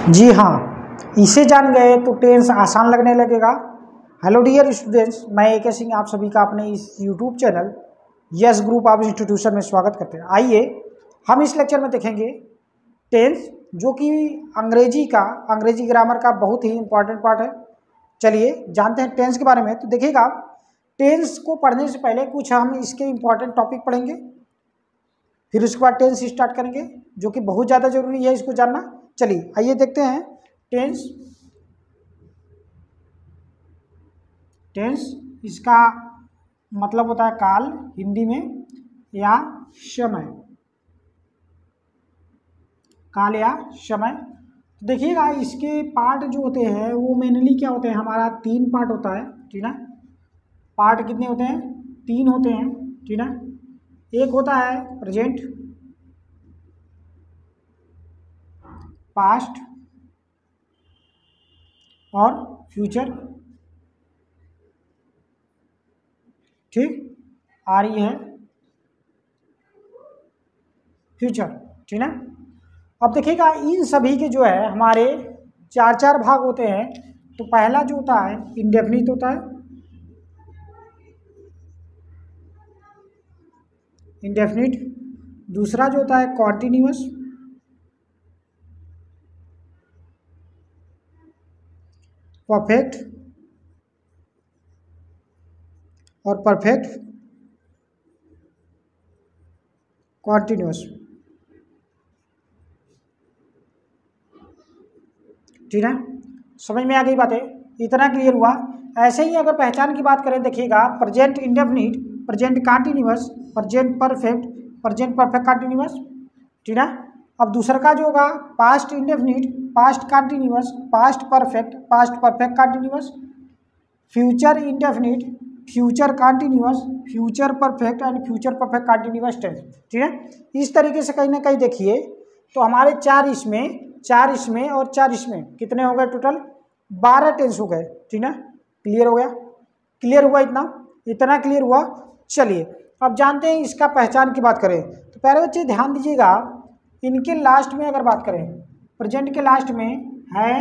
जी हाँ, इसे जान गए तो टेंस आसान लगने लगेगा। हेलो डियर स्टूडेंट्स, मैं AK सिंह आप सभी का अपने इस YouTube channel yes group of institution में स्वागत करते हैं। आइए हम इस लेक्चर में देखेंगे टेंस, जो कि अंग्रेजी ग्रामर का बहुत ही इंपॉर्टेंट पार्ट है। चलिए जानते हैं टेंस के बारे में। तो देखिएगा, टेंस को पढ़ने से पहले कुछ हम इसके इंपॉर्टेंट टॉपिक पढ़ेंगे, फिर उसके बाद टेंस स्टार्ट करेंगे, जो कि बहुत ज़्यादा जरूरी है इसको जानना। चलिए आइए देखते हैं टेंस। टेंस इसका मतलब होता है काल हिंदी में, या समय, काल या समय। तो देखिएगा, इसके पार्ट जो होते हैं वो मेनली क्या होते हैं, हमारा 3 पार्ट होता है, ठीक ना। पार्ट कितने होते हैं? 3 होते हैं, ठीक ना। एक होता है प्रेजेंट, पास्ट और फ्यूचर, ठीक। और ये है फ्यूचर, ठीक ना। अब देखिएगा, इन सभी के जो है हमारे 4 भाग होते हैं। तो पहला जो होता है इंडेफिनिट होता है, इंडेफिनिट। दूसरा जो होता है कॉन्टिन्यूअस, परफेक्ट और परफेक्ट कॉन्टिन्यूअस, ठीक है। समझ में आ गई बातें? इतना क्लियर हुआ। ऐसे ही अगर पहचान की बात करें, देखिएगा present indefinite, present continuous, present perfect, present perfect continuous, ठीक है। अब दूसरा का जो होगा past indefinite, past continuous, past perfect, past perfect continuous, future indefinite, future continuous, future perfect and future perfect continuous tense, ठीक है। इस तरीके से कहीं ना कहीं देखिए तो हमारे 4 इसमें और 4 इसमें कितने हो गए? टोटल 12 टेंस हो गए, ठीक ना। क्लियर हो गया? क्लियर हुआ? इतना क्लियर हुआ। चलिए अब जानते हैं इसका पहचान की बात करें। तो पहले बच्चे ध्यान दीजिएगा, इनके लास्ट में अगर बात करें, प्रेजेंट के लास्ट में है,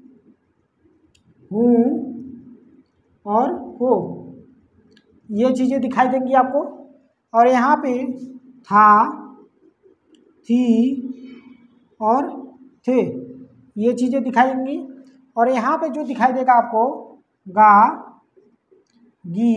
हूँ और हो, ये चीज़ें दिखाई देंगी आपको। और यहाँ पे था, थी और थे, ये चीज़ें दिखाई देंगी। और यहाँ पे जो दिखाई देगा आपको गा, गी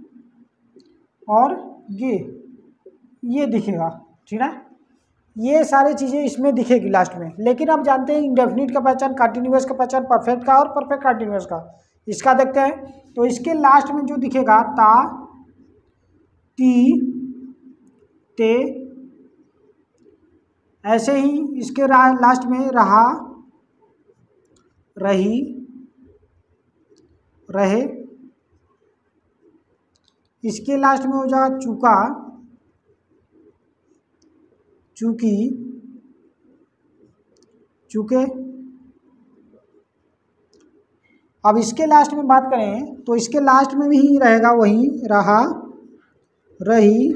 और गे, ये दिखेगा, ठीक है। ये सारी चीज़ें इसमें दिखेगी लास्ट में। लेकिन अब जानते हैं इंडेफिनिट का पहचान, कंटिन्यूअस का पहचान, परफेक्ट का और परफेक्ट कंटिन्यूअस का। इसका देखते हैं। तो इसके लास्ट में जो दिखेगा ता, ती, ते, ऐसे ही इसके लास्ट में रहा, रही, रहे। इसके लास्ट में हो जाएगा चूका, चूकी, चूके। अब इसके लास्ट में बात करें तो इसके लास्ट में भी रहेगा वही, रहा, रही,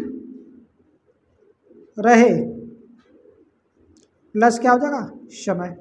रहे, प्लस क्या हो जाएगा? समय।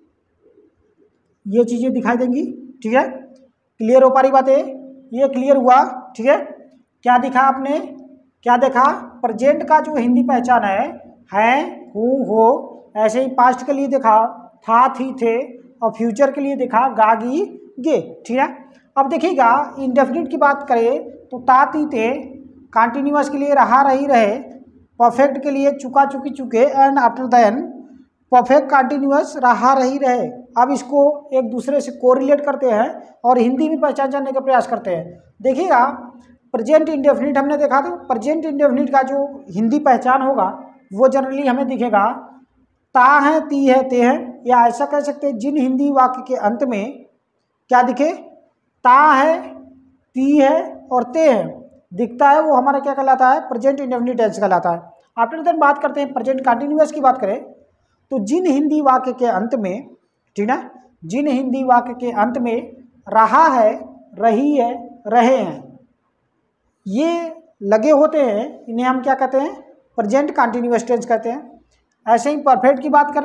ये चीज़ें दिखाई देंगी, ठीक है। क्लियर हो पा रही बातें? ये क्लियर हुआ, ठीक है। क्या दिखा आपने? क्या देखा? प्रेजेंट का जो हिंदी पहचान है, हूँ, हो। ऐसे ही पास्ट के लिए देखा था, थी, थे। और फ्यूचर के लिए देखा गा, गी, गे, ठीक है। अब देखिएगा इंडेफिनिट की बात करें तो ता, ती, ते। कंटिन्यूअस के लिए रहा, रही, रहे। परफेक्ट के लिए चुका, चुकी, चुके। And after then perfect continuous रहा, रही, रहे। अब इसको एक दूसरे से कोरिलेट करते हैं और हिंदी में पहचान जानने का प्रयास करते हैं। देखिएगा प्रेजेंट इंडेफिनिट हमने देखा, तो प्रेजेंट इंडेफिनिट का जो हिंदी पहचान होगा वो जनरली हमें दिखेगा ता है, ती है, ते है। या ऐसा कह सकते हैं जिन हिंदी वाक्य के अंत में क्या दिखे, ता है, ती है और ते है दिखता है, वो हमारा क्या कहलाता है? प्रेजेंट इंडेफिनिट टेंस कहलाता है। आफ्टर देन बात करते हैं प्रेजेंट कंटिन्यूअस की बात करें तो जिन हिंदी वाक्य के अंत में, ठीक ना, जिन हिंदी वाक्य के अंत में रहा है, रही है, रहे हैं, ये लगे होते हैं, इन्हें हम क्या कहते हैं? प्रेजेंट कंटिन्यूअस टेंस कहते हैं। ऐसे ही परफेक्ट की बात करें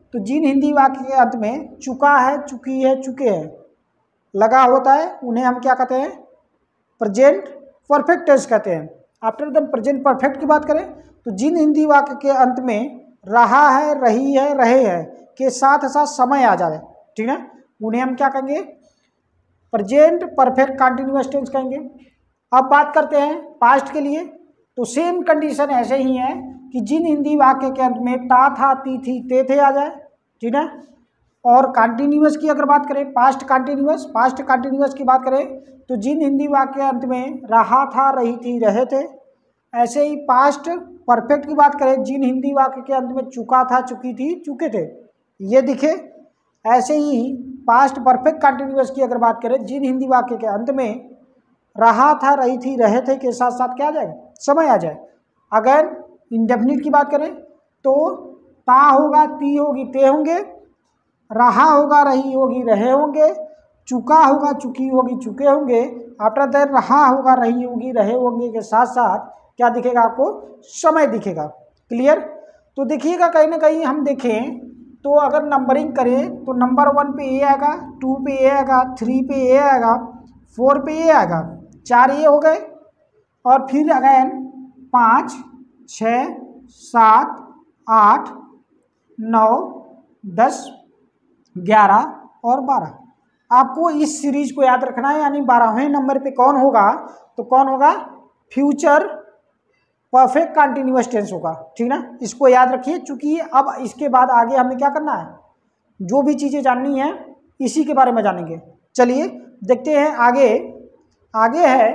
तो जिन हिंदी वाक्य के अंत में चुका है, चुकी है, चुके हैं लगा होता है उन्हें हम क्या कहते हैं? प्रेजेंट परफेक्ट टेंस कहते हैं। आफ्टर द प्रेजेंट परफेक्ट की बात करें तो जिन हिंदी वाक्य के अंत में रहा है, रही है, रहे हैं के साथ साथ समय आ जाए, ठीक है, उन्हें हम क्या कहेंगे? प्रेजेंट परफेक्ट कंटिन्यूअस टेंस कहेंगे। अब बात करते हैं पास्ट के लिए, तो सेम कंडीशन ऐसे ही है कि जिन हिंदी वाक्य के अंत में ता, था, ती, थी, ते, थे आ जाए, ठीक है। और कंटिन्यूअस की अगर बात करें, पास्ट कंटिन्यूअस की बात करें तो जिन हिंदी वाक्य के अंत में रहा था, रही थी, रहे थे। ऐसे ही पास्ट परफेक्ट की बात करें, जिन हिंदी वाक्य के अंत में चुका था, चुकी थी, चुके थे, ये दिखे। ऐसे ही पास्ट परफेक्ट कंटिन्यूअस की अगर बात करें, जिन हिंदी वाक्य के अंत में रहा था, रही थी, रहे थे के साथ साथ क्या आ जाएगा? समय आ जाए। अगर इंडेफिनिट की बात करें तो ता होगा, ती होगी, ते होंगे, रहा होगा, रही होगी, रहे होंगे, चुका होगा, चुकी होगी, चुके होंगे। आफ्टर दैट रहा होगा, रही होगी, रहे होंगे के साथ साथ क्या दिखेगा आपको? समय दिखेगा। क्लियर? तो देखिएगा कहीं ना कहीं हम देखें तो अगर नंबरिंग करें तो नंबर 1 पे ए आएगा, 2 पे ए आएगा, 3 पे ए आएगा, 4 पे ए आएगा, 4 ए हो गए। और फिर अगेन 5, 6, 7, 8, 9, 10, 11 और 12। आपको इस सीरीज को याद रखना है, यानी 12वें नंबर पे कौन होगा? तो कौन होगा? फ्यूचर परफेक्ट कंटिन्यूअस टेंस होगा, ठीक ना। इसको याद रखिए, चूंकि अब इसके बाद आगे हमें क्या करना है, जो भी चीज़ें जाननी है इसी के बारे में जानेंगे। चलिए देखते हैं आगे। आगे है,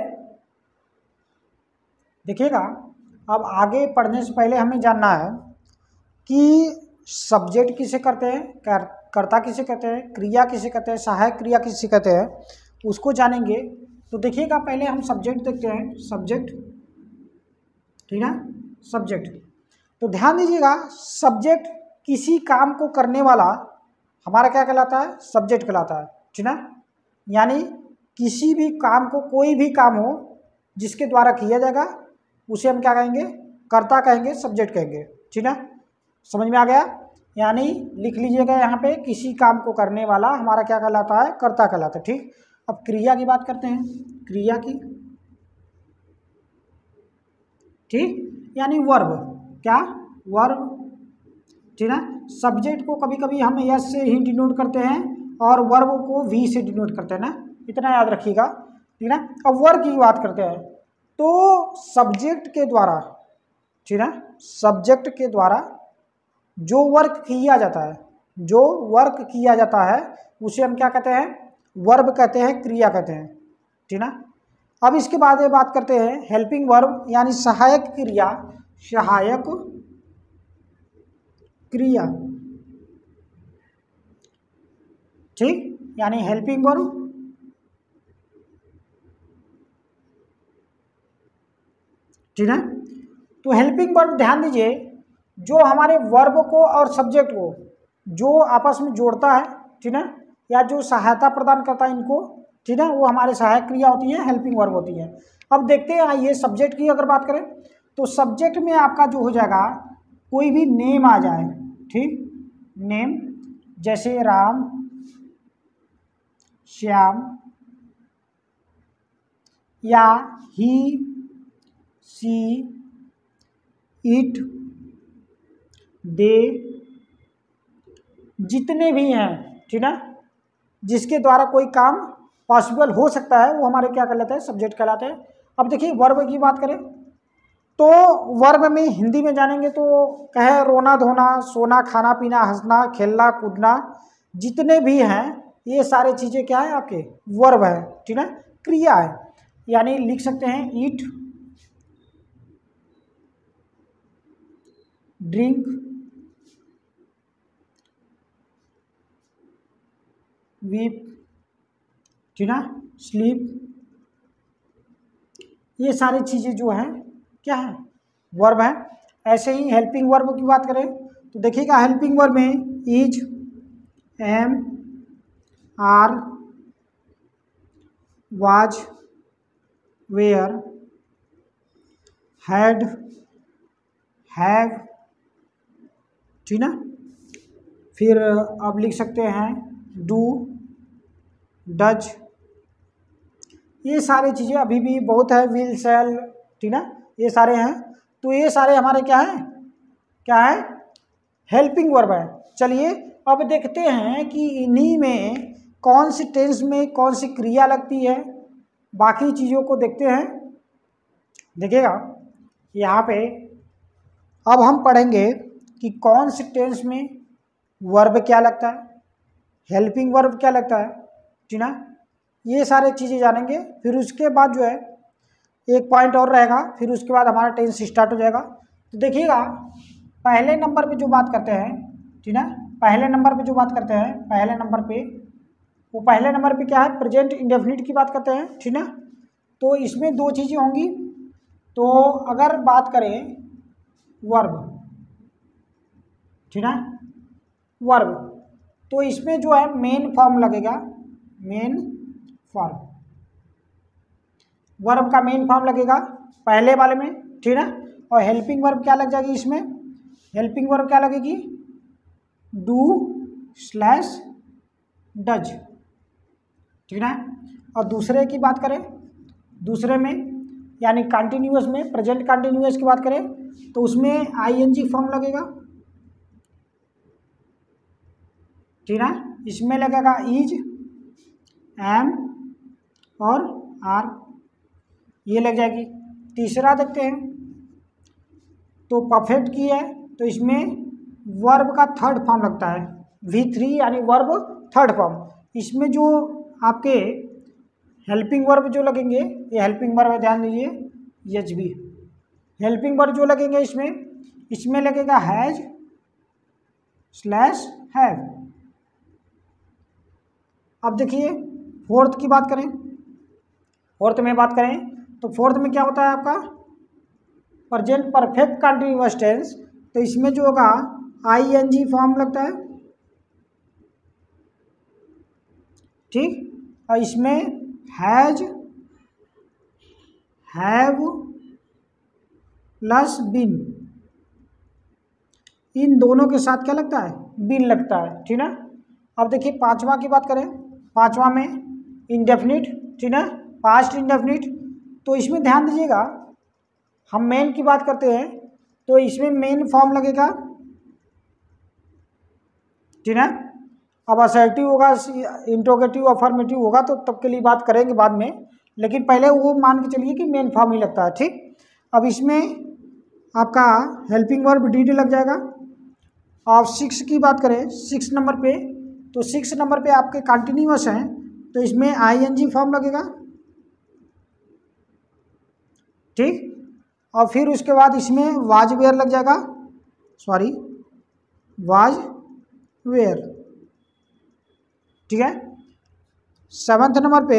देखिएगा, अब आगे पढ़ने से पहले हमें जानना है कि सब्जेक्ट किसे कहते हैं, कर्ता किसे कहते हैं, क्रिया किसे कहते हैं, सहायक क्रिया किसे कहते हैं, उसको जानेंगे। तो देखिएगा पहले हम सब्जेक्ट देखते हैं। सब्जेक्ट, ठीक है, सब्जेक्ट। तो ध्यान दीजिएगा, सब्जेक्ट किसी काम को करने वाला हमारा क्या कहलाता है? सब्जेक्ट कहलाता है, ठीक है। यानी किसी भी काम को, कोई भी काम हो जिसके द्वारा किया जाएगा उसे हम क्या कहेंगे? कर्ता कहेंगे, सब्जेक्ट कहेंगे, ठीक है। समझ में आ गया? यानी लिख लीजिएगा यहाँ पे, किसी काम को करने वाला हमारा क्या कहलाता है? कर्ता कहलाता है, ठीक। अब क्रिया की बात करते हैं, क्रिया की, ठीक, यानी वर्ब, क्या? वर्ब, ठीक है। सब्जेक्ट को कभी कभी हम यस से ही डिनोट करते हैं और वर्ब को वी से डिनोट करते हैं ना, इतना याद रखिएगा, ठीक है। अब वर्ब की बात करते हैं तो सब्जेक्ट के द्वारा, ठीक है, सब्जेक्ट के द्वारा जो वर्क किया जाता है, जो वर्क किया जाता है उसे हम क्या कहते हैं? वर्ब कहते हैं, क्रिया कहते हैं, ठीक है। अब इसके बाद ये बात करते हैं हेल्पिंग वर्ब, यानी सहायक क्रिया, सहायक क्रिया, ठीक, यानी हेल्पिंग वर्ब, ठीक है। तो हेल्पिंग वर्ब ध्यान दीजिए, जो हमारे वर्ब को और सब्जेक्ट को जो आपस में जोड़ता है, ठीक है, या जो सहायता प्रदान करता है इनको, ठीक है, वो हमारे सहायक क्रिया होती है, हेल्पिंग वर्ब होती है। अब देखते हैं, आइए सब्जेक्ट की अगर बात करें तो सब्जेक्ट में आपका जो हो जाएगा, कोई भी नेम आ जाए, ठीक, नेम, जैसे राम, श्याम, या ही, सी, इट, दे, जितने भी हैं, ठीक है, जिसके द्वारा कोई काम पॉसिबल हो सकता है वो हमारे क्या कहलाते हैं? सब्जेक्ट कहलाते हैं। अब देखिए वर्ब की बात करें तो वर्ब में हिंदी में जानेंगे तो कहे रोना धोना, सोना, खाना पीना, हंसना, खेलना, कूदना, जितने भी हैं ये सारे चीज़ें क्या है? आपके वर्ब है, ठीक है, क्रिया है। यानी लिख सकते हैं ईट, ड्रिंक, वीप, ठीक है, स्लीप, ये सारी चीज़ें जो हैं क्या है? वर्ब है। ऐसे ही हेल्पिंग वर्ब की बात करें तो देखिएगा, हेल्पिंग वर्ब में is, am, are, was, were, had, have, ठीक ना, फिर अब लिख सकते हैं डू, डज, ये सारी चीज़ें अभी भी बहुत है, विल, शैल, ठीक ना, ये सारे हैं। तो ये सारे हमारे क्या हैं, क्या है, हेल्पिंग वर्ब है। चलिए अब देखते हैं कि इन्हीं में कौन सी टेंस में कौन सी क्रिया लगती है, बाकी चीज़ों को देखते हैं। देखिएगा यहाँ पे अब हम पढ़ेंगे कि कौन सी टेंस में वर्ब क्या लगता है, हेल्पिंग वर्ब क्या लगता है, ठीक ना, ये सारे चीज़ें जानेंगे। फिर उसके बाद जो है एक पॉइंट और रहेगा, फिर उसके बाद हमारा टेंस स्टार्ट हो जाएगा। तो देखिएगा पहले नंबर पे जो बात करते हैं, ठीक ना, पहले नंबर पे जो बात करते हैं, पहले नंबर पे वो पहले नंबर पे क्या है, प्रेजेंट इंडेफिनिट की बात करते हैं, ठीक ना। तो इसमें दो चीज़ें होंगी। तो अगर बात करें वर्ब, ठीक ना, वर्ब, तो इसमें जो है मेन फॉर्म लगेगा, मेन फॉर्म, वर्ब का मेन फॉर्म लगेगा पहले वाले में, ठीक ना। और हेल्पिंग वर्ब क्या लग जाएगी इसमें, हेल्पिंग वर्ब क्या लगेगी, डू स्लैश डज, ठीक ना। और दूसरे की बात करें, दूसरे में यानी कंटिन्यूअस में, प्रेजेंट कंटिन्यूअस की बात करें तो उसमें आईएनजी फॉर्म लगेगा, ठीक ना। इसमें लगेगा इज, एम और आर, ये लग जाएगी। तीसरा देखते हैं तो परफेक्ट की है, तो इसमें वर्ब का थर्ड फॉर्म लगता है, V3 यानी वर्ब थर्ड फॉर्म। इसमें जो आपके हेल्पिंग वर्ब जो लगेंगे, ये हेल्पिंग वर्ब है, ध्यान दीजिए, एच बी हेल्पिंग वर्ब जो लगेंगे इसमें लगेगा हैज स्लैश हैव। अब देखिए फोर्थ की बात करें, फोर्थ में बात करें तो फोर्थ में क्या होता है आपका प्रेजेंट परफेक्ट कंटिन्यूअस टेंस, तो इसमें जो होगा आईएनजी फॉर्म लगता है, ठीक। और इसमें हैज, हैव प्लस बीन, इन दोनों के साथ क्या लगता है, बीन लगता है, ठीक ना। अब देखिए पांचवा की बात करें, पांचवा में इंडेफिनिट, ठीक ना, पास्ट इंडेफिनिट। तो इसमें ध्यान दीजिएगा हम मेन की बात करते हैं तो इसमें मेन फॉर्म लगेगा, ठीक है। अब असर्टिव होगा, इंट्रोगेटिव, अफर्मेटिव होगा तो तब के लिए बात करेंगे बाद में, लेकिन पहले वो मान के चलिए कि मेन फॉर्म ही लगता है, ठीक। अब इसमें आपका हेल्पिंग वर्ब डी लग जाएगा। अब 6 की बात करें, 6 नंबर पे, तो 6 नंबर पे आपके कंटिन्यूअस हैं तो इसमें आईएनजी फॉर्म लगेगा, ठीक। और फिर उसके बाद इसमें वाज वेयर लग जाएगा, सॉरी वाज वेयर, ठीक है। सेवन्थ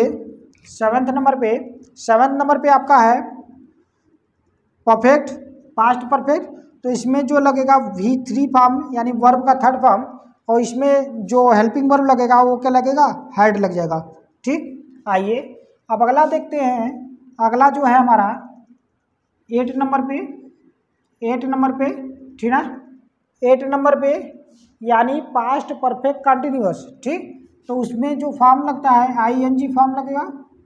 नंबर पे आपका है परफेक्ट, पास्ट परफेक्ट, तो इसमें जो लगेगा V3 फॉर्म यानी वर्ब का थर्ड फॉर्म, और इसमें जो हेल्पिंग वर्ब लगेगा वो क्या लगेगा, हैड लग जाएगा, ठीक। आइए अब अगला देखते हैं, अगला जो है हमारा 8 नंबर पे, ठीक ना, 8 नंबर पे यानी पास्ट परफेक्ट कंटिन्यूअस, ठीक। तो उसमें जो फॉर्म लगता है आईएनजी फॉर्म लगेगा,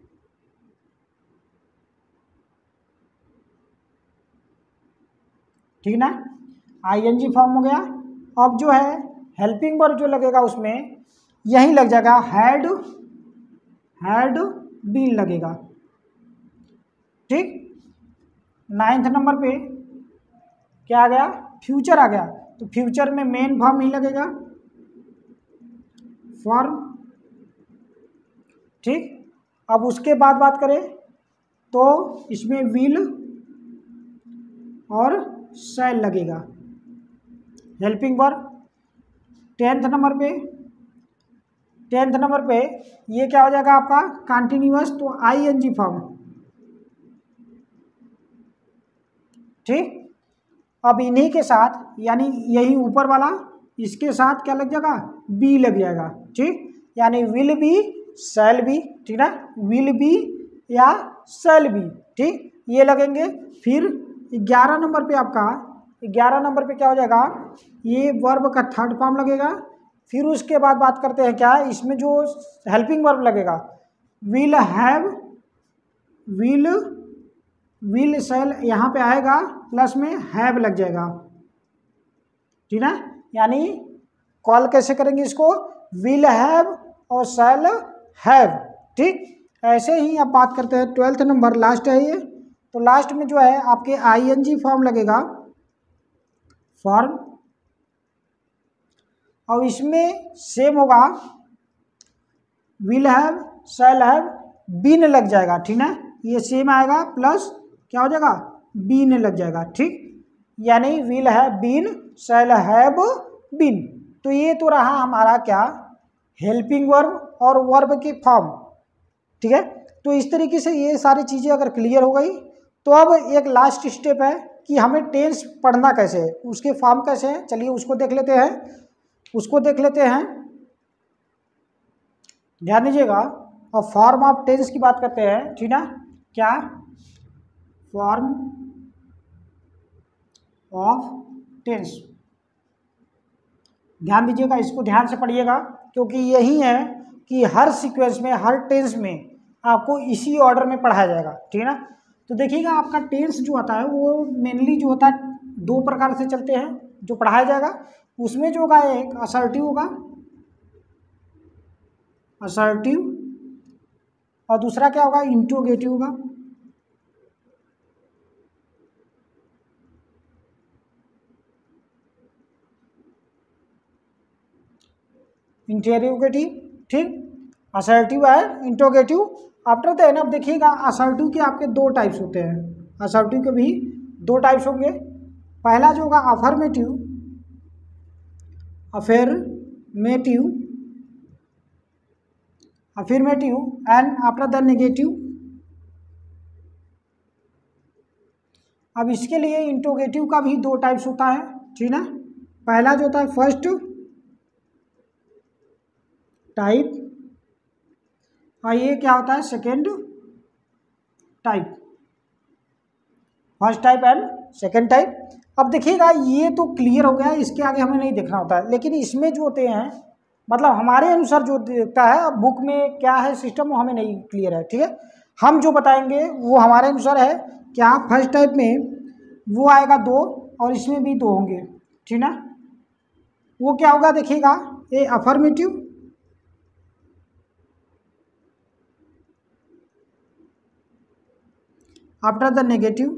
ठीक ना, आईएनजी फॉर्म हो गया। अब जो है हेल्पिंग वर्ब जो लगेगा उसमें यही लग जाएगा, हैड बीन लगेगा, ठीक। 9th नंबर पे क्या आ गया, फ्यूचर आ गया, तो फ्यूचर में मेन फॉर्म ही लगेगा, फॉर्म, ठीक। अब उसके बाद बात करें तो इसमें विल और शैल लगेगा, हेल्पिंग वर्ब। 10th नंबर पे ये क्या हो जाएगा आपका कंटिन्यूअस, तो आईएनजी फॉर्म, ठीक। अब इन्हीं के साथ यानी यही ऊपर वाला इसके साथ क्या लग जाएगा, बी लग जाएगा, ठीक। यानी विल बी, शैल बी, ठीक ना, विल बी या शैल बी, ठीक, ये लगेंगे। फिर 11 नंबर पे आपका, 11 नंबर पे क्या हो जाएगा, ये वर्ब का थर्ड फॉर्म लगेगा, फिर उसके बाद बात करते हैं क्या, इसमें जो हेल्पिंग वर्ब लगेगा, विल हैव, विल शैल यहाँ पे आएगा, प्लस में हैव लग जाएगा, ठीक है। यानी कॉल कैसे करेंगे इसको, विल हैव और शैल हैव, ठीक। ऐसे ही अब बात करते हैं 12th नंबर, लास्ट है ये। तो लास्ट में जो है आपके आईएनजी फॉर्म लगेगा, फॉर्म, और इसमें सेम होगा, will have shall have been लग जाएगा, ठीक ना। ये सेम आएगा, प्लस क्या हो जाएगा, बीन लग जाएगा, ठीक। यानी will have been shall have been. तो ये तो रहा हमारा क्या, हेल्पिंग वर्ब और वर्ब की फॉर्म, ठीक है। तो इस तरीके से ये सारी चीज़ें अगर क्लियर हो गई, तो अब एक लास्ट स्टेप है कि हमें टेंस पढ़ना कैसे है, उसके फॉर्म कैसे हैं, चलिए उसको देख लेते हैं, ध्यान दीजिएगा। और फॉर्म ऑफ टेंस की बात करते हैं, ठीक ना, क्या, फॉर्म ऑफ टेंस। ध्यान दीजिएगा, इसको ध्यान से पढ़िएगा, क्योंकि यही है कि हर सीक्वेंस में, हर टेंस में आपको इसी ऑर्डर में पढ़ाया जाएगा, ठीक है ना। तो देखिएगा, आपका टेंस जो होता है वो मेनली जो होता है 2 प्रकार से चलते हैं जो पढ़ाया जाएगा। उसमें जो होगा एक असर्टिव होगा, असर्टिव, और दूसरा क्या होगा, इंट्रोगेटिव होगा। इंटेरोगेटिव, ठीक, असर्टिव है, इंट्रोगेटिव। आफ्टर देन अब देखिएगा, असर्टिव के आपके 2 टाइप्स होते हैं, असर्टिव के भी 2 टाइप्स होंगे। पहला जो होगा affirmative, affirmative and after the negative. अब इसके लिए इंट्रोगेटिव का भी 2 टाइप्स होता है, ठीक ना। पहला जो होता है फर्स्ट टाइप, और ये क्या होता है, second type, first type and second type. अब देखिएगा, ये तो क्लियर हो गया, इसके आगे हमें नहीं देखना होता है, लेकिन इसमें जो होते हैं, मतलब हमारे अनुसार जो देखता है, अब बुक में क्या है सिस्टम वो हमें नहीं क्लियर है, ठीक है। हम जो बताएंगे वो हमारे अनुसार है। क्या, फर्स्ट टाइप में वो आएगा 2, और इसमें भी 2 होंगे, ठीक ना। वो क्या होगा, देखिएगा, ये अफर्मेटिव, आफ्टर द नेगेटिव,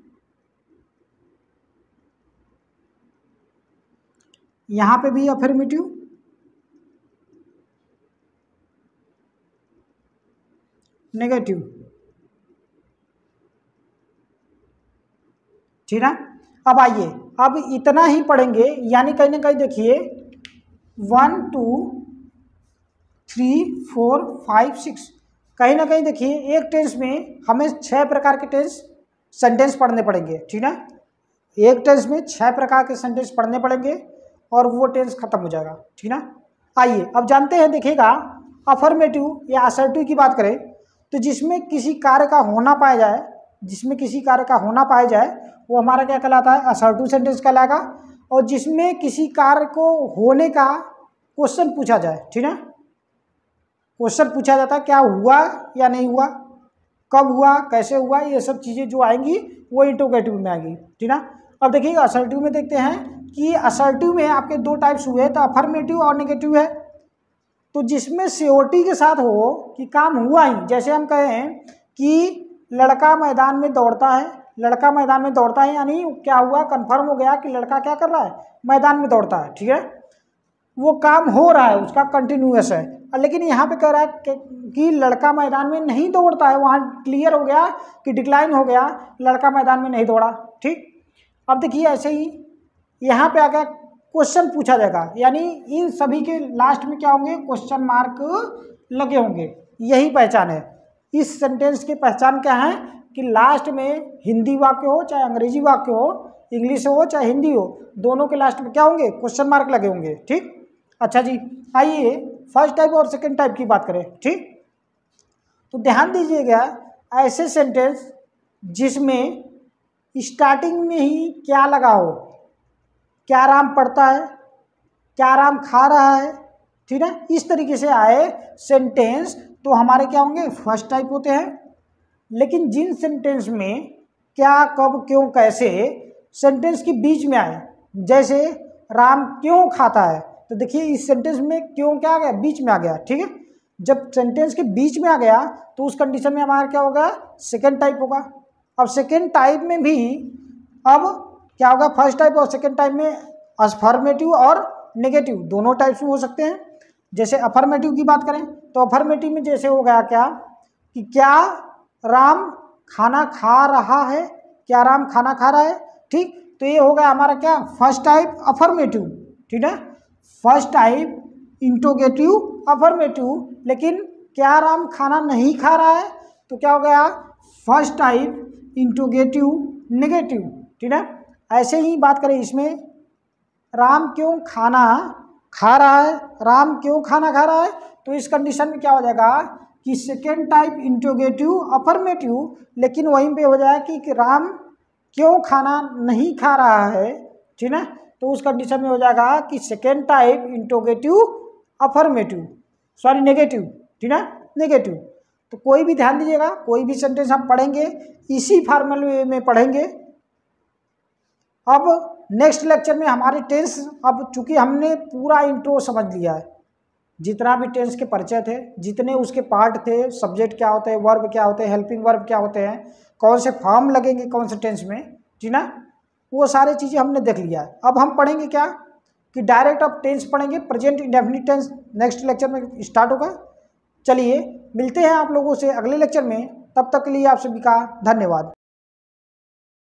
यहाँ पे भी अफर्मेटिव, नेगेटिव, ठीक है। अब आइए, अब इतना ही पढ़ेंगे, यानी कहीं ना कहीं देखिए 1 2 3 4 5 6, कहीं ना कहीं देखिए एक टेंस में हमें 6 प्रकार के सेंटेंस पढ़ने पड़ेंगे, ठीक है। एक टेंस में 6 प्रकार के सेंटेंस पढ़ने पड़ेंगे और वो टेंस खत्म हो जाएगा, ठीक ना। आइए अब जानते हैं, देखिएगा, अफर्मेटिव या असर्टिव की बात करें तो जिसमें किसी कार्य का होना पाया जाए, जिसमें किसी कार्य का होना पाया जाए वो हमारा क्या कहलाता है, असर्टिव सेंटेंस कहलाएगा। और जिसमें किसी कार्य को होने का क्वेश्चन पूछा जाए, ठीक है, क्वेश्चन पूछा जाता है क्या हुआ या नहीं हुआ, कब हुआ, कैसे हुआ, ये सब चीज़ें जो आएंगी वो इंट्रोगेटिव में आएंगी, ठीक ना। अब देखिएगा असर्टिव में देखते हैं कि असर्टिव में आपके 2 टाइप्स हुए, तो अफर्मेटिव और नेगेटिव है। तो जिसमें सियोरिटी के साथ हो कि काम हुआ ही, जैसे हम कहें कि लड़का मैदान में दौड़ता है, लड़का मैदान में दौड़ता है, यानी क्या हुआ, कंफर्म हो गया कि लड़का क्या कर रहा है, मैदान में दौड़ता है, ठीक है। वो काम हो रहा है, उसका कंटिन्यूअस है। लेकिन यहाँ पे कह रहा है कि लड़का मैदान में नहीं दौड़ता है, वहाँ क्लियर हो गया कि डिक्लाइन हो गया, लड़का मैदान में नहीं दौड़ा, ठीक। अब देखिए ऐसे ही यहाँ पे आ गया क्वेश्चन पूछा जाएगा, यानी इन सभी के लास्ट में क्या होंगे, क्वेश्चन मार्क लगे होंगे। यही पहचान है इस सेंटेंस की, पहचान क्या है कि लास्ट में हिंदी वाक्य हो चाहे अंग्रेजी वाक्य हो, इंग्लिश हो चाहे हिंदी हो, दोनों के लास्ट में क्या होंगे, क्वेश्चन मार्क लगे होंगे, ठीक। अच्छा जी, आइए फर्स्ट टाइप और सेकंड टाइप की बात करें, ठीक। तो ध्यान दीजिएगा, ऐसे सेंटेंस जिसमें स्टार्टिंग में ही क्या लगा हो, क्या राम पढ़ता है, क्या राम खा रहा है, ठीक है। इस तरीके से आए सेंटेंस तो हमारे क्या होंगे, फर्स्ट टाइप होते हैं। लेकिन जिन सेंटेंस में क्या, कब, क्यों, कैसे सेंटेंस के बीच में आए, जैसे राम क्यों खाता है, तो देखिए इस सेंटेंस में क्यों क्या आ गया, बीच में आ गया, ठीक है। जब सेंटेंस के बीच में आ गया तो उस कंडीशन में हमारा क्या होगा, सेकेंड टाइप होगा। अब सेकेंड टाइप में भी अब क्या होगा, फर्स्ट टाइप और सेकेंड टाइप में अफर्मेटिव और नेगेटिव दोनों टाइप्स में हो सकते हैं। जैसे अफर्मेटिव की बात करें तो अफर्मेटिव में जैसे हो गया क्या कि क्या राम खाना खा रहा है, क्या राम खाना खा रहा है, ठीक। तो ये हो गया हमारा क्या, फर्स्ट टाइप अफर्मेटिव, ठीक है। First type interrogative affirmative. लेकिन क्या राम खाना नहीं खा रहा है, तो क्या हो गया, फर्स्ट टाइप इंटरोगेटिव नेगेटिव, ठीक है। ऐसे ही बात करें इसमें, राम क्यों खाना खा रहा है, राम क्यों खाना खा रहा है, तो इस कंडीशन में क्या हो जाएगा कि सेकेंड टाइप इंटरोगेटिव अफर्मेटिव। लेकिन वहीं पे हो जाए कि राम क्यों खाना नहीं खा रहा है, ठीक है, तो उस कंडीशन में हो जाएगा कि second type interrogative affirmative, sorry negative, ठीक है, नेगेटिव। तो कोई भी ध्यान दीजिएगा, कोई भी सेंटेंस हम पढ़ेंगे इसी फॉर्मल वे में पढ़ेंगे। अब नेक्स्ट लेक्चर में हमारे टेंस, अब चूंकि हमने पूरा इंट्रो समझ लिया है, जितना भी टेंस के परिचय थे, जितने उसके पार्ट थे, सब्जेक्ट क्या होते हैं, वर्ब क्या होते हैं, हेल्पिंग वर्ब क्या होते हैं, कौन से फॉर्म लगेंगे कौन से टेंस में, ठीक ना, वो सारी चीज़ें हमने देख लिया है। अब हम पढ़ेंगे क्या कि डायरेक्ट अब टेंस पढ़ेंगे, present indefinite tense next lecture में स्टार्ट होगा। चलिए मिलते हैं आप लोगों से अगले लेक्चर में, तब तक के लिए आप सभी का धन्यवाद।